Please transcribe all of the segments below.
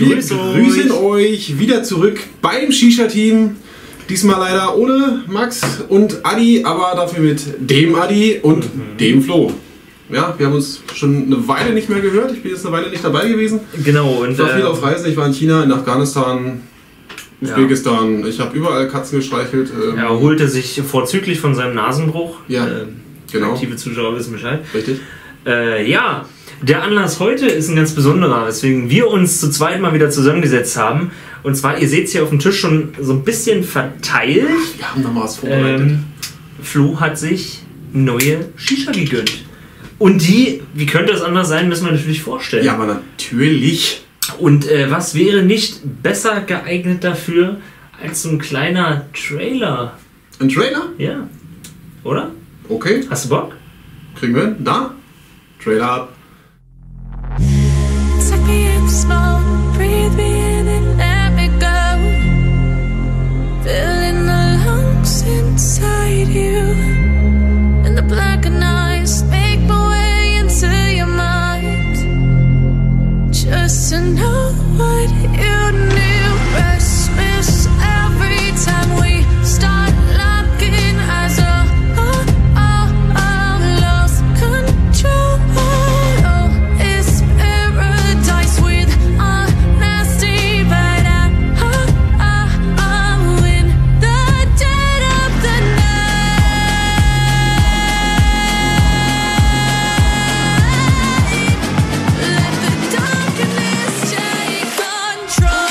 Wir grüßen euch wieder zurück beim Shisha-Team. Diesmal leider ohne Max und Adi, aber dafür mit dem Adi und dem Flo. Ja, wir haben uns schon eine Weile nicht mehr gehört. Ich bin jetzt eine Weile nicht dabei gewesen. Genau. Und ich war viel auf Reisen. Ich war in China, in Afghanistan, Usbekistan. Ja. Ich habe überall Katzen gestreichelt. Er erholte sich vorzüglich von seinem Nasenbruch. Ja, genau. Aktive Zuschauer wissen Bescheid. Richtig. Ja, der Anlass heute ist ein ganz besonderer, weswegen wir uns zu zweit mal wieder zusammengesetzt haben. Und zwar, ihr seht es hier auf dem Tisch schon so ein bisschen verteilt. Wir haben noch mal was vorbereitet. Flo hat sich neue Shisha gegönnt. Und die, wie könnte es anders sein, müssen wir natürlich vorstellen. Ja, aber natürlich. Und was wäre nicht besser geeignet dafür als so ein kleiner Trailer? Ein Trailer? Ja. Oder? Okay. Hast du Bock? Kriegen wir hin? Da? Trailer ab. Just to know what you knew. Restless every time we start locking eyes. Lost control. Oh, it's paradise with honesty, but I'm in the dead of the night. Let the darkness take control.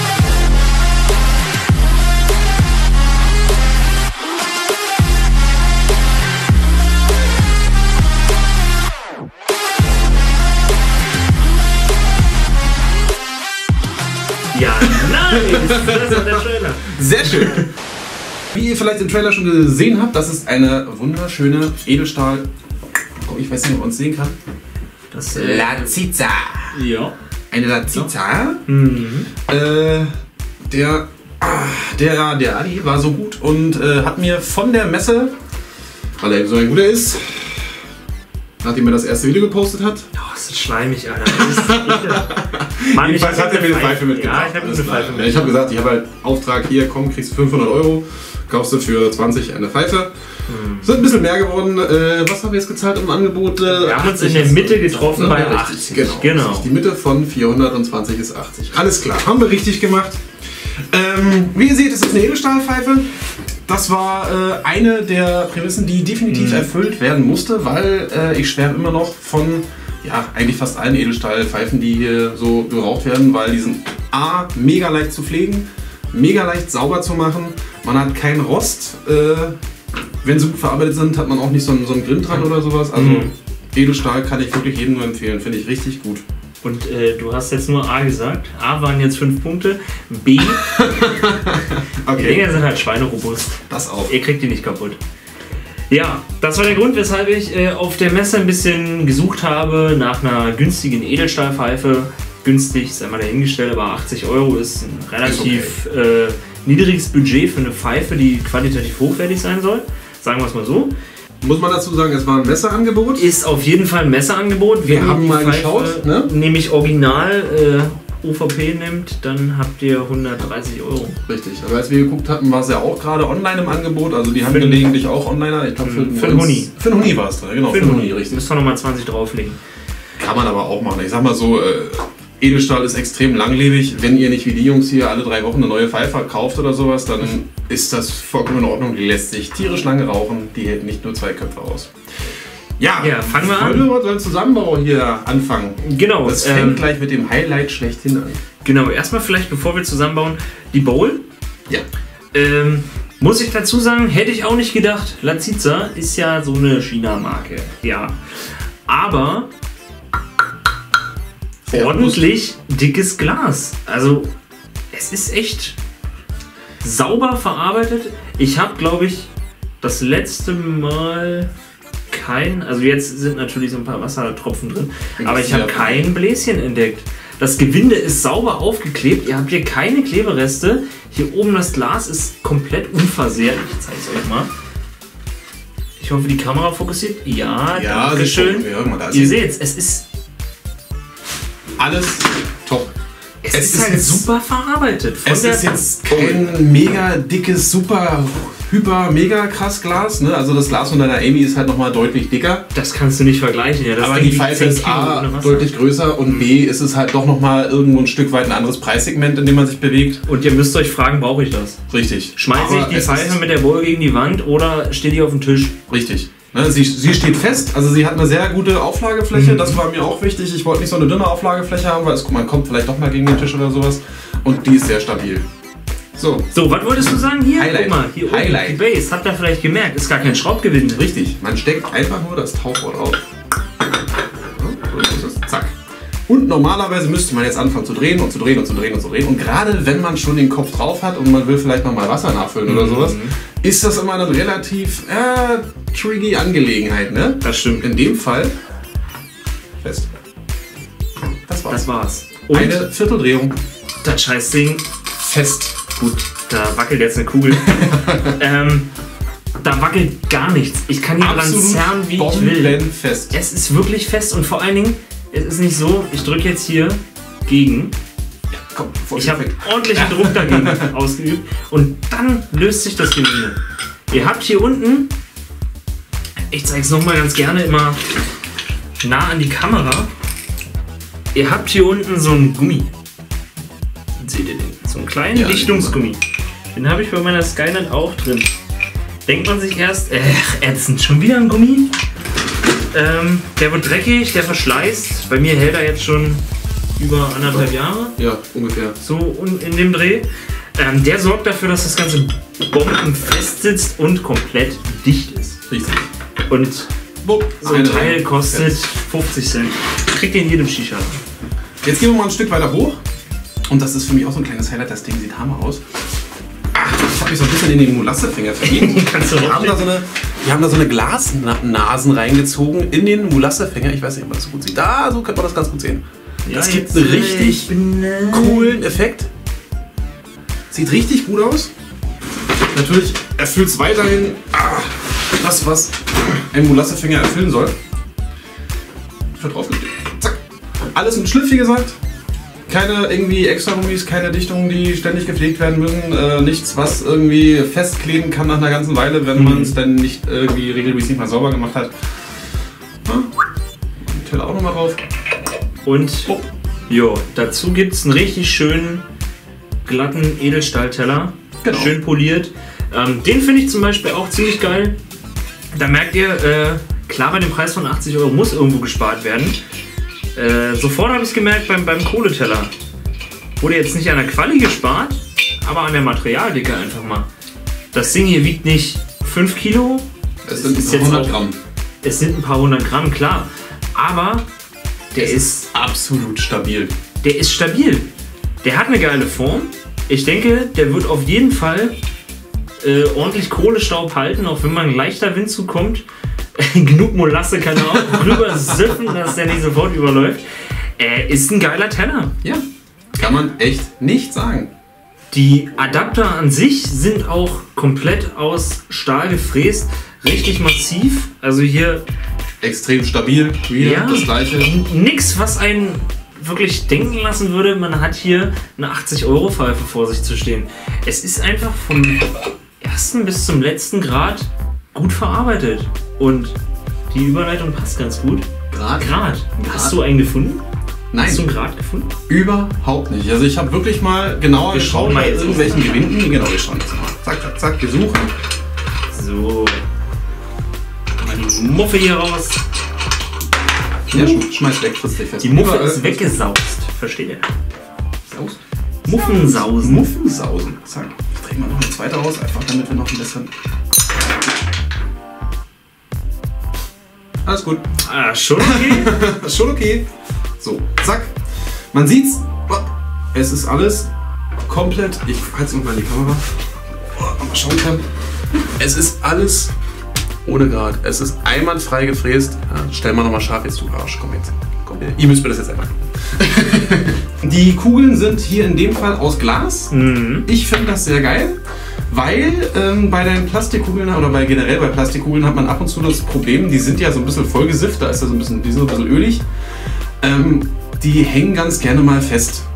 Ja, nice! Das ist der Trailer. Sehr schön. Wie ihr vielleicht im Trailer schon gesehen habt, das ist eine wunderschöne Edelstahl. Oh, ich weiß nicht, ob man es sehen kann. Das Laziza. Ja. Eine Laziza. Mhm. Der Adi war so gut und hat mir von der Messe, weil er so ein guter ist, nachdem er das erste Video gepostet hat. Oh, ist das schleimig, Alter. Das ist Mann, Jedenfalls hat er mir eine Pfeife mitgebracht. Ja, ich habe eine Pfeife mitgebracht. Ich habe gesagt, ich habe halt Auftrag, hier, komm, kriegst du 500 €, kaufst du für 20 eine Pfeife. Sind ein bisschen mehr geworden. Was haben wir jetzt gezahlt im Angebot? Wir haben uns in der Mitte getroffen bei 80. Genau. Die Mitte von 420 ist 80. Alles klar, haben wir richtig gemacht. Wie ihr seht, es ist eine Edelstahlpfeife. Das war eine der Prämissen, die definitiv erfüllt werden musste, weil ich schwärme immer noch von eigentlich fast allen Edelstahlpfeifen, die hier so geraucht werden, weil die sind A, mega leicht zu pflegen, mega leicht sauber zu machen. Man hat keinen Rost. Wenn sie gut verarbeitet sind, hat man auch nicht so einen Grind dran oder sowas. Also Edelstahl kann ich wirklich jedem nur empfehlen, finde ich richtig gut. Und du hast jetzt nur A gesagt. A waren jetzt 5 Punkte. B. Okay. Die Dinger sind halt schweinerobust. Das auch. Ihr kriegt die nicht kaputt. Ja, das war der Grund, weshalb ich auf der Messe ein bisschen gesucht habe nach einer günstigen Edelstahlpfeife. Günstig, sei mal dahingestellt, aber 80 € ist ein relativ niedriges Budget für eine Pfeife, die qualitativ hochwertig sein soll. Sagen wir es mal so. Muss man dazu sagen, es war ein Messeangebot? Ist auf jeden Fall ein Messeangebot. Wir haben mal geschaut, ne? Nämlich original OVP nimmt, dann habt ihr 130 €. Richtig, aber als wir geguckt hatten, war es ja auch gerade online im Angebot. Also die haben gelegentlich auch online. Ich glaube für einen Huni. Für einen Huni war es drin, genau. Für einen Huni, richtig. Müsst ihr nochmal 20 drauflegen. Kann man aber auch machen. Ich sag mal so, Edelstahl ist extrem langlebig. Wenn ihr nicht wie die Jungs hier alle 3 Wochen eine neue Pfeife kauft oder sowas, dann ist das vollkommen in Ordnung. Die lässt sich tierisch lange rauchen. Die hält nicht nur 2 Köpfe aus. Ja, fangen wir an. Heute wollen wir den Zusammenbau hier anfangen. Genau. Das fängt gleich mit dem Highlight schlechthin an. Genau, erstmal vielleicht, bevor wir zusammenbauen, die Bowl. Ja. Muss ich dazu sagen, hätte ich auch nicht gedacht. Laziza ist ja so eine China-Marke. Ja. Aber ordentlich dickes Glas. Also es ist echt sauber verarbeitet. Ich habe, glaube ich, das letzte Mal also jetzt sind natürlich so ein paar Wassertropfen drin, aber ich habe kein Bläschen entdeckt. Das Gewinde ist sauber aufgeklebt, ihr habt hier keine Klebereste. Hier oben das Glas ist komplett unversehrt. Ich zeige es euch mal. Ich hoffe, die Kamera fokussiert. Ja, danke schön. Ihr seht es ist alles top. Es Es ist ist halt jetzt- super verarbeitet. Von Es ist jetzt kein mega dickes, super, mega krass Glas. Ne? Also das Glas von deiner Amy ist halt nochmal deutlich dicker. Das kannst du nicht vergleichen. Ja. Das Aber Ding die wiegt Pfeife 10 ist Kilo A, ohne Wasser. deutlich größer und B, ist es halt doch nochmal irgendwo ein Stück weit ein anderes Preissegment, in dem man sich bewegt. Und ihr müsst euch fragen, brauche ich das? Richtig. Schmeiße ich Aber die es Pfeife ist mit der Bowl gegen die Wand oder steht die auf dem Tisch? Richtig. Ne, sie steht fest, also sie hat eine sehr gute Auflagefläche, das war mir auch wichtig. Ich wollte nicht so eine dünne Auflagefläche haben, weil man kommt vielleicht doch mal gegen den Tisch oder sowas. Und die ist sehr stabil. So, So, was wolltest du sagen hier? Highlight. Guck mal, hier oben, Highlight. die Base. Habt ihr vielleicht gemerkt, ist gar kein Schraubgewinde. richtig. Man steckt einfach nur das Tauchrohr drauf. So ist es. Zack. Und normalerweise müsste man jetzt anfangen zu drehen und zu drehen und zu drehen und zu drehen. Und gerade wenn man schon den Kopf drauf hat und man will vielleicht nochmal Wasser nachfüllen oder sowas, ist das immer eine relativ tricky Angelegenheit, ne? Das stimmt. In dem Fall fest. Das war's. Das war's. Und Eine Vierteldrehung das Scheißding, fest. gut, da wackelt jetzt eine Kugel. Da wackelt gar nichts. Ich kann hier dran zerren, wie ich will. bombenfest. Es ist wirklich fest und vor allen Dingen, es ist nicht so, ich drücke jetzt hier gegen. Komm, voll Ich habe perfekt. ordentlichen Druck dagegen ausgeübt und dann löst sich das Gewinde. Ihr habt hier unten, ich zeige es nochmal ganz gerne immer nah an die Kamera, ihr habt hier unten so einen Gummi. Seht ihr den? So einen kleinen Ja, Dichtungsgummi. Den habe ich bei meiner Skynet auch drin. Denkt man sich erst, ätzend, schon wieder ein Gummi? Der wird dreckig, der verschleißt. Bei mir hält er jetzt schon über 1,5 Jahre. Ja, ungefähr. So in dem Dreh. Der sorgt dafür, dass das Ganze bombenfest sitzt und komplett dicht ist. Richtig. Und Bupp, so ein eine Teil Drehung. kostet 50 Cent. Kriegt ihr in jedem Shisha. Jetzt gehen wir mal ein Stück weiter hoch. Und das ist für mich auch so ein kleines Highlight. Das Ding sieht hammer aus. Ich habe mich so ein bisschen in den Molassefinger verliebt. Kannst du Wir haben da so eine Glasnasen reingezogen in den Molassefinger. Ich weiß nicht, ob man das so gut sieht. Da, so könnte man das ganz gut sehen. Das gibt einen richtig coolen Effekt. Sieht richtig gut aus. Natürlich erfüllt es weiterhin das, was ein Molassefinger erfüllen soll. Wird draufgedrückt. Zack. Alles im Schliff, wie gesagt. Keine irgendwie extra Gummis, keine Dichtungen, die ständig gepflegt werden müssen. Nichts, was irgendwie festkleben kann nach einer ganzen Weile, wenn man es dann nicht irgendwie regelmäßig mal sauber gemacht hat. Den Teller auch nochmal drauf. Und jo, dazu gibt es einen richtig schönen glatten Edelstahlteller. Genau. Schön poliert. Den finde ich zum Beispiel auch ziemlich geil. Da merkt ihr, klar, bei dem Preis von 80 Euro muss irgendwo gespart werden. Sofort habe ich es gemerkt beim Kohleteller. Wurde jetzt nicht an der Quali gespart, aber an der Materialdicke einfach mal. Das Ding hier wiegt nicht 5 Kilo. Es sind ist jetzt jetzt 100 auch- Gramm. Es sind ein paar hundert Gramm, klar. Aber der Es ist absolut stabil. der ist stabil. Der hat eine geile Form. Ich denke, der wird auf jeden Fall ordentlich Kohlestaub halten, auch wenn mal ein leichter Wind zukommt. Genug Molasse kann er auch rüber siffen, dass der nicht sofort überläuft. Ist ein geiler Teller. Ja, kann man echt nicht sagen. Die Adapter an sich sind auch komplett aus Stahl gefräst. Richtig massiv. Also hier Extrem stabil. Wieder Ja. das gleiche. nix, was einen wirklich denken lassen würde, man hat hier eine 80-Euro-Pfeife vor sich zu stehen. Es ist einfach vom ersten bis zum letzten Grad gut verarbeitet. Und die Überleitung passt ganz gut. Grad. Hast du einen gefunden? Hast du einen Nein, Grad gefunden? überhaupt nicht. Also ich habe wirklich mal genauer Wir geschaut schauen mal bei jetzt irgendwelchen Gewinden. Genau, wir schauen jetzt mal. Zack, zack, zack, wir suchen. So. Mal die Muffe hier raus. Ja, schmeiß weg, frisst dich fest. Die Muffe Überall- ist weggesaust. Versteht ihr? Saus. Muffensausen. Muffensausen. Zack. Ich drehe mal noch eine zweite raus, einfach damit wir noch ein bisschen. Alles gut. Ah, schon okay. Das ist schon okay. So, zack. Man sieht's. Es ist alles komplett. Ich halte es mal in die Kamera. Mal schauen kann. Es ist alles ohne Grad. Es ist einwandfrei gefräst. Ja, stell mal nochmal scharf jetzt, du Arsch. Komm jetzt. Komm, ihr müsst mir das jetzt einmal. Die Kugeln sind hier in dem Fall aus Glas. Ich finde das sehr geil, weil bei den Plastikkugeln oder generell bei Plastikkugeln hat man ab und zu das Problem, die sind ja so ein bisschen vollgesifft, da ist ja so ein bisschen, die sind so ein bisschen ölig. Die hängen ganz gerne mal fest.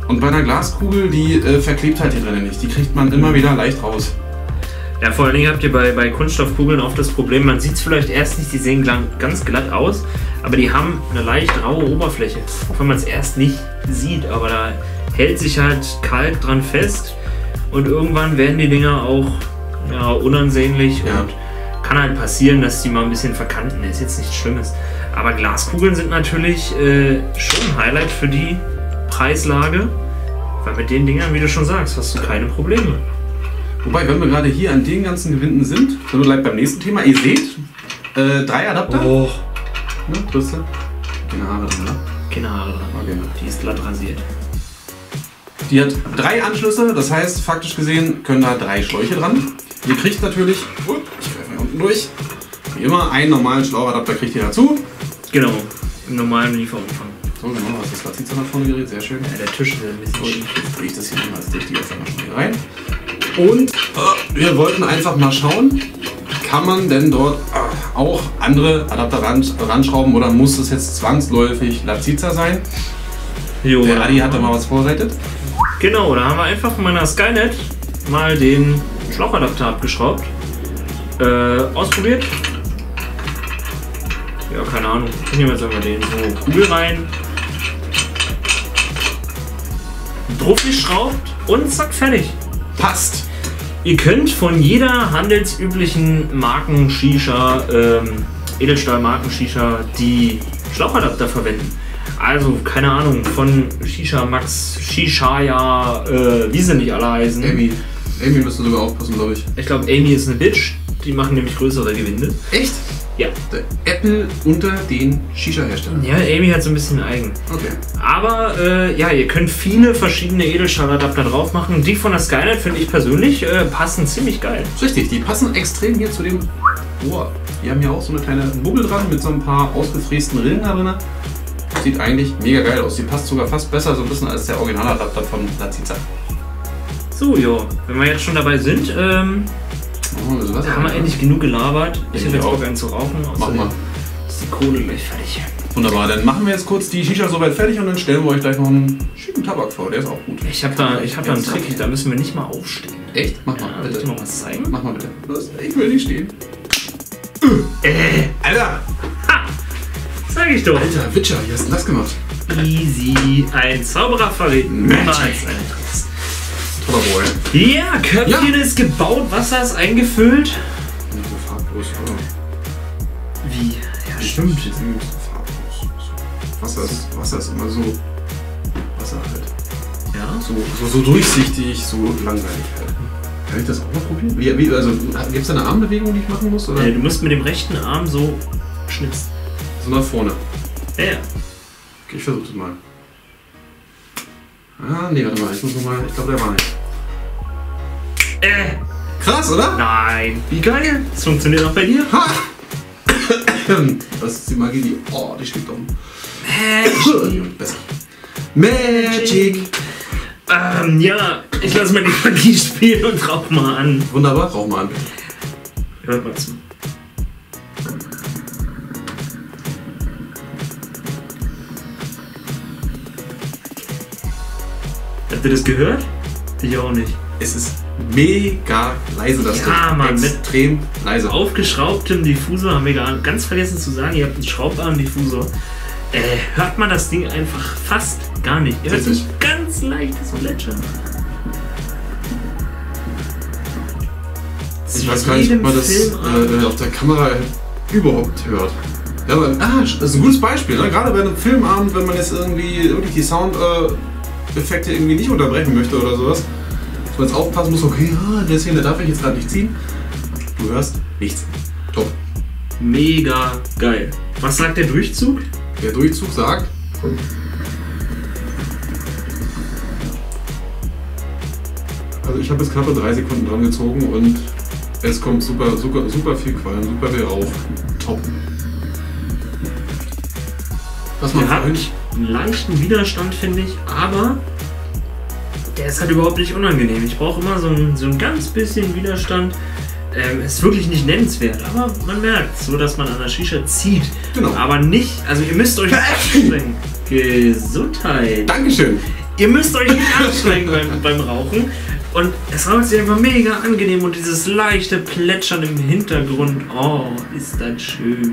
Und bei einer Glaskugel, die verklebt halt hier drinnen nicht. Die kriegt man immer wieder leicht raus. Ja, vor allen Dingen habt ihr bei Kunststoffkugeln oft das Problem, man sieht es vielleicht erst nicht, die sehen ganz glatt aus, aber die haben eine leicht raue Oberfläche. Auch wenn man es erst nicht sieht, aber da hält sich halt Kalk dran fest und irgendwann werden die Dinger auch unansehnlich und kann halt passieren, dass die mal ein bisschen verkanten. Ist jetzt nichts Schlimmes. Aber Glaskugeln sind natürlich schon ein Highlight für die Preislage, weil mit den Dingern, wie du schon sagst, hast du keine Probleme. Wobei, wenn wir gerade hier an den ganzen Gewinnen sind, dann bleibt beim nächsten Thema. Ihr seht, 3 Adapter. Oh, Ne, größte. Keine Haare drin, ne? keine Haare dran. Okay. Die ist glatt rasiert. Die hat 3 Anschlüsse, das heißt, faktisch gesehen können da 3 Schläuche dran. Ihr kriegt natürlich, ich greife mal unten durch, wie immer, einen normalen Schlauchadapter kriegt ihr dazu. Genau, im normalen Lieferumfang. So, genau, was das Lazit nach vorne gerät, sehr schön. Ja, der Tisch ist ein bisschen Und schief. jetzt drehe ich das hier nochmal als richtig auf einmal schon hier rein. Und wir wollten einfach mal schauen, kann man denn dort auch andere Adapter ranschrauben oder muss es jetzt zwangsläufig Laziza sein? Jo, Der Adi hat da mal was vorbereitet. Genau, da haben wir einfach von meiner Skynet mal den Schlauchadapter abgeschraubt. Ausprobiert. Ja, keine Ahnung. Ich nehme jetzt einfach den so Kugel rein. Drauf geschraubt und zack, fertig. Passt. Ihr könnt von jeder handelsüblichen Marken-Shisha, Edelstahl-Marken-Shisha, die Schlauchadapter verwenden. Also, keine Ahnung, von Shisha Max, Shishaya, wie sie nicht alle heißen. Amy müsste sogar aufpassen, glaube ich. Ich glaube, Amy ist eine Bitch. Die machen nämlich größere Gewinde. Echt? Ja. Der Apple unter den Shisha-Herstellern. Ja, Amy hat so ein bisschen eigen. Okay. Aber ja, ihr könnt viele verschiedene Edelstahladapter drauf machen. Die von der Skynet finde ich persönlich passen ziemlich geil. Ist richtig, die passen extrem hier zu dem Rohr. Die haben hier auch so eine kleine Bubbel dran mit so ein paar ausgefrästen Rillen da drin. Sieht eigentlich mega geil aus. Die passt sogar fast besser so ein bisschen als der Originaladapter von Laziza. So, jo, wenn wir jetzt schon dabei sind, Also was haben wir endlich genug gelabert. Ich habe jetzt auch. Bock einen zu rauchen. Mach mal. Ist die Kohle gleich fertig. Wunderbar, dann machen wir jetzt kurz die Shisha soweit fertig und dann stellen wir euch gleich noch einen schicken Tabak vor. Der ist auch gut. Ich hab da einen Trick, da müssen wir nicht mal aufstehen. Echt? Mach mal, Ja, willst bitte. du noch was zeigen? Mach mal bitte. Los, ich will nicht stehen. Alter! Sag ich doch. Alter, Witcher, wie hast du das gemacht? Easy. Ein Zauberer verrät niemals Magic. seine Tricks. Toller Boy. Ja, Köpfchen ist gebaut, Wasser ist eingefüllt. Nicht so farblos, oder? Wie? Ja, stimmt. Nicht so farblos. Wasser ist immer so. Wasser halt. Ja. So durchsichtig, so langweilig halt. Kann ich das auch mal probieren? Also, gibt es da eine Armbewegung, die ich machen muss? Oder? Du musst mit dem rechten Arm so schnipsen. So nach vorne. Ja, ja. Okay, ich versuche das mal. Ah, nee, warte mal. Ich muss nochmal. Ich glaube, der war nicht. Krass, oder? Nein. Wie geil. Das funktioniert auch bei dir? Ha! Das ist die Magie, die. Oh, die steht um. Besser. Magic! Ja, ich lasse mal die Magie spielen und rauch mal an. Wunderbar, rauch mal an. Hört mal zu. Habt ihr das gehört? Ich auch nicht. Es ist mega leise, das Ja, Ding. Mann, mit Extrem leise. Aufgeschraubtem Diffusor haben wir ganz vergessen zu sagen, ihr habt einen schraubbaren Diffusor. Hört man das Ding einfach fast gar nicht. Ihr hört Richtig. sich ganz leichtes Plätschern. Ich weiß gar nicht, ob man das auf der Kamera überhaupt hört. Ja, aber, das ist ein gutes Beispiel. Ne? Gerade bei einem Filmabend, wenn man jetzt irgendwie wirklich die Soundeffekte irgendwie nicht unterbrechen möchte oder sowas. Dass man jetzt aufpassen muss, okay, der Szene darf ich jetzt gerade nicht ziehen. Du hörst nichts. Top. Mega geil. Was sagt der Durchzug? Der Durchzug sagt. Also ich habe jetzt knappe 3 Sekunden dran gezogen und es kommt super viel Qualm, super viel Rauch. Top. Was man Der hat vorhin. einen leichten Widerstand, finde ich, aber der ist halt überhaupt nicht unangenehm. Ich brauche immer so ein ganz bisschen Widerstand. Ist wirklich nicht nennenswert, aber man merkt so, dass man an der Shisha zieht. Genau. Aber nicht, also ihr müsst euch anstrengen. Gesundheit. Dankeschön. Ihr müsst euch nicht anstrengen beim Rauchen. Und es raucht sich einfach mega angenehm und dieses leichte Plätschern im Hintergrund. Oh, ist das schön.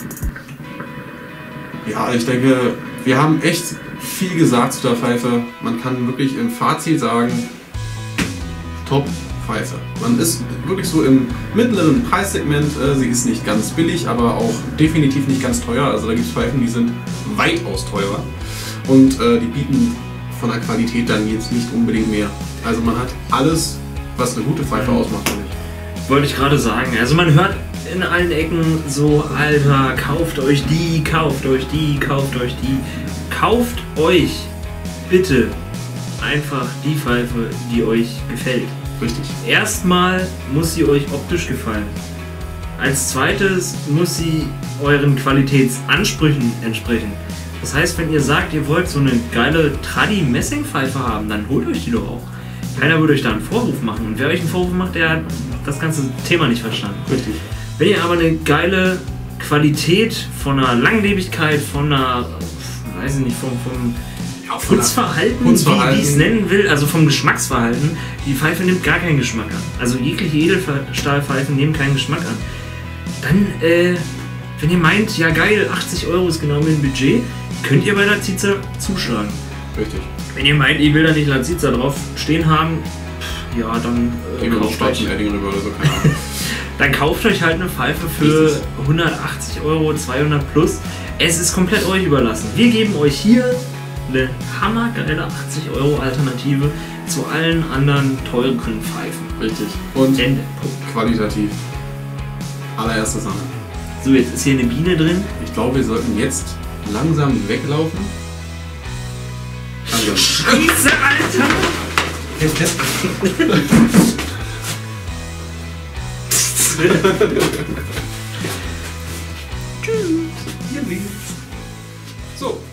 Ja, ich denke, wir haben echt viel gesagt zu der Pfeife. Man kann wirklich im Fazit sagen, Top-Pfeife. Man ist wirklich so im mittleren Preissegment. Sie ist nicht ganz billig, aber auch definitiv nicht ganz teuer. Also da gibt es Pfeifen, die sind weitaus teurer. Und die bieten von der Qualität dann jetzt nicht unbedingt mehr. Also man hat alles, was eine gute Pfeife ausmacht, finde ich. Wollte ich gerade sagen. Also man hört in allen Ecken so, Alter, kauft euch die, kauft euch die, kauft euch die. Kauft euch bitte einfach die Pfeife, die euch gefällt. Richtig. Erstmal muss sie euch optisch gefallen. Als zweites muss sie euren Qualitätsansprüchen entsprechen. Das heißt, wenn ihr sagt, ihr wollt so eine geile Tradi-Messingpfeife haben, dann holt euch die doch auch. Keiner würde euch da einen Vorwurf machen. Und wer euch einen Vorwurf macht, der hat das ganze Thema nicht verstanden. Richtig. Wenn ihr aber eine geile Qualität von einer Langlebigkeit, von einer, weiß ich nicht, vom Putzverhalten, wie ich es nennen will, also vom Geschmacksverhalten, die Pfeife nimmt gar keinen Geschmack an. Also jegliche Edelstahlpfeifen nehmen keinen Geschmack an. Dann, wenn ihr meint, ja geil, 80 Euro ist genau mein Budget, könnt ihr bei Laziza zuschlagen. Richtig. Wenn ihr meint, ich will da nicht Laziza drauf stehen haben, ja, dann kauft euch. Rüber oder so, keine Ahnung. Dann kauft euch halt eine Pfeife für 180 Euro, 200 plus. Es ist komplett euch überlassen. Wir geben euch hier eine hammergeile 80 Euro Alternative zu allen anderen teuren Pfeifen. Richtig. Und Ende. Punkt. qualitativ. Allererste Sache. So, jetzt ist hier eine Biene drin. Ich glaube, wir sollten jetzt langsam weglaufen. Also. Scheiße, Alter! So,